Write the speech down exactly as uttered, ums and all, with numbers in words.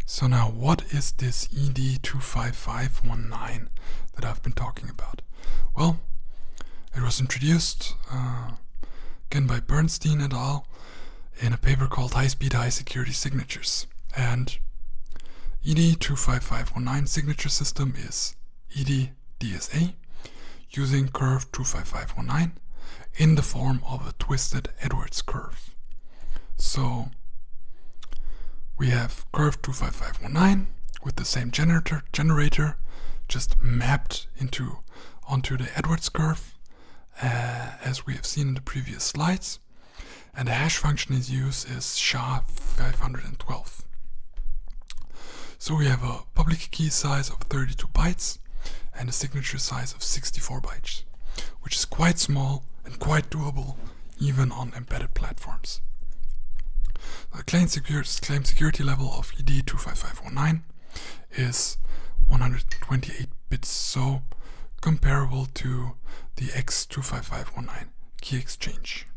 So now, what is this E D two five five one nine that I've been talking about? Well, it was introduced uh, again by Bernstein et al. In a paper called High-Speed High-Security Signatures. And E D two five five one nine signature system is E D D S A using curve two five five one nine in the form of a twisted Edwards curve. So we have curve two five five one nine with the same generator generator just mapped into onto the Edwards curve uh, as we have seen in the previous slides, and the hash function is used is S H A five hundred twelve. So we have a public key size of thirty-two bytes and a signature size of sixty-four bytes, which is quite small and quite doable even on embedded platforms. The claim security, claim security level of E D two five five one nine is one hundred twenty-eight bits, so comparable to the X two five five one nine key exchange.